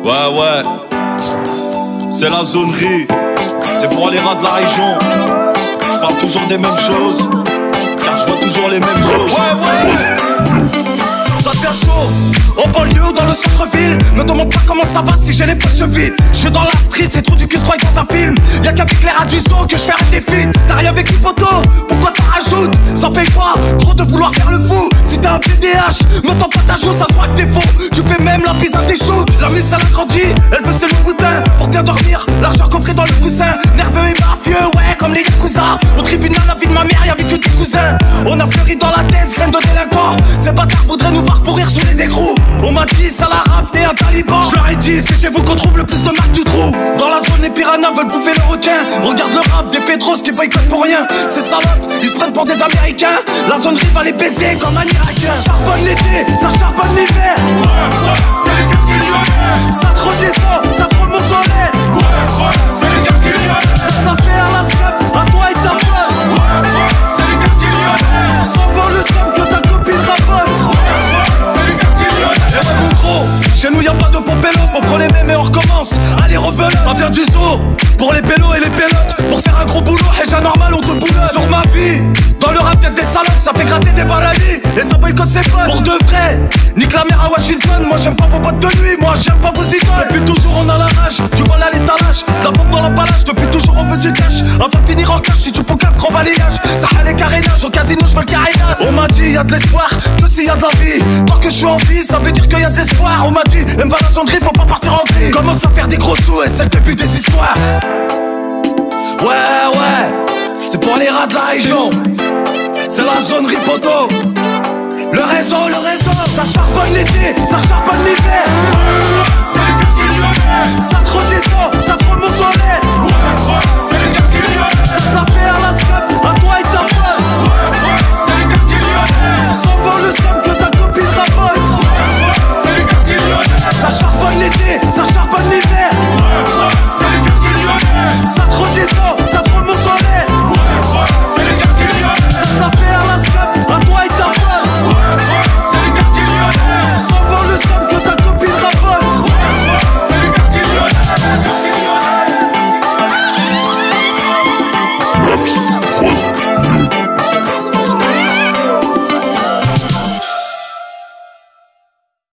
Ouais, ouais. C'est la zonerie. C'est pour les rats de la région. Je parle toujours des mêmes choses, car je vois toujours les mêmes choses. Ouais, ouais. Ça devient chaud, en banlieue ou dans le centre-ville. Me demande pas comment ça va si j'ai les poches vides. Je suis dans la street, c'est trop du cul, je crois que dans un film. Y'a qu'avec les rats du son que je fais des feats. T'as rien vécu poto, pourquoi t'en rajoutes? Ça paye pas, trop de vouloir faire le fou. Si t'es un PDH, me tends pas ta joue, ça se voit que t'es faux. Tu fais même la bise à tes choux. La mise elle a grandi, elle veut ses loups boudins. Pour bien dormir, l'argent coffré dans le coussin. Nerveux et mafieux, ouais, comme les yakuza. Au tribunal, la vie de ma mère, y'avait que des cousins. On a fleuri dans la thèse, graine de délinquant. Ces bâtards voudraient nous voir pourrir sous les écrous. On m'a dit, ça la rap, t'es un taliban. Je leur ai dit, c'est chez vous qu'on trouve le plus de marques du trou. Dans la zone, les piranhas veulent bouffer le requin. Regarde le rap des pétros qui boycottent pour rien. Ces salopes, ils se prennent pour des américains. La zonerie va les baiser comme un irakien. Ça charbonne l'été, ça charbonne l'hiver. Ouais, c'est les quartiers lyonnais. Ça te redescend, ça te remonte en l'air. Ouais, c'est les quartiers lyonnais. Ça fait à la semaine, à toi et ta femme. Ouais, c'est les quartiers lyonnais. Sans voir le somme que ta copine raffole. C'est les quartiers lyonnais. Et ouais, mon gros, chez nous y'a pas de pompélo. On prend les mêmes et on recommence. Allez, revenons, ça vient du zoo. Pour les pélos et les pélotes. Pour faire un gros boulot, et normal, on te boulotte. Sur ma vie, dans le rap y'a des salopes. Ça fait gratter des baladis. Et ça boycotte ses potes. Pour de vrai, nique la mère à Washington. Moi j'aime pas vos boîtes de nuit. Moi j'aime pas vos idoles. Depuis toujours on a la rage. Tu vois là l'étalage. La pompe dans l'emballage. Depuis toujours on veut du cash. Avant de finir en cash, si tu peux cave, grand balayage. Ça a les carénages. Au casino, je veux le carénage. On m'a dit y'a de l'espoir, que s'il y a de la vie. Tant que je suis en vie, ça veut dire qu'il y a de l'espoir. On m'a dit, même va la sonnerie, faut pas partir en vie. Commence à faire des gros sous et c'est le début des histoires. Ouais, ouais, c'est pour les rats de la région. C'est la zone ripoto. Le réseau, ça charbonne l'été, ça charbonne l'hiver.